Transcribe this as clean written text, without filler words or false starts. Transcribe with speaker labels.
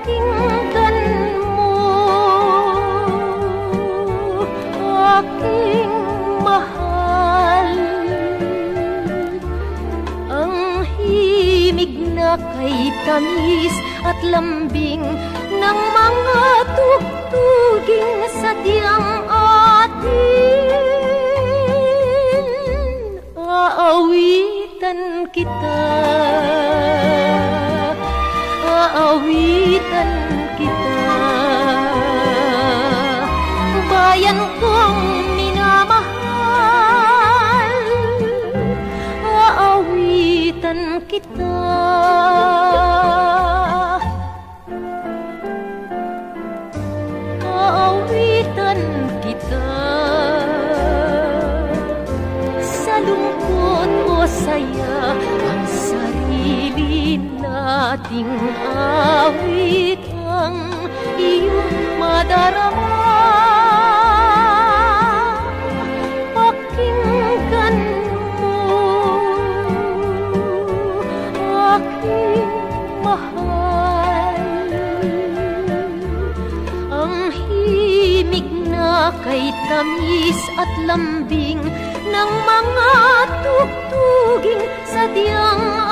Speaker 1: pakinggan mo, aking mahal. Ang himig na kay tamis at lambing ng mga tugtuging sadyang atin. Aawitan kita, aawitan kita, bayan kong minamahal. Aawitan kita, aawitan kita, sa lungkot o saya, ang sarili nating awit ang iyong madarama. Pakinggan mo, aking mahal. Ang himig na kay tamis at lambing ng mga tugtuging sadyang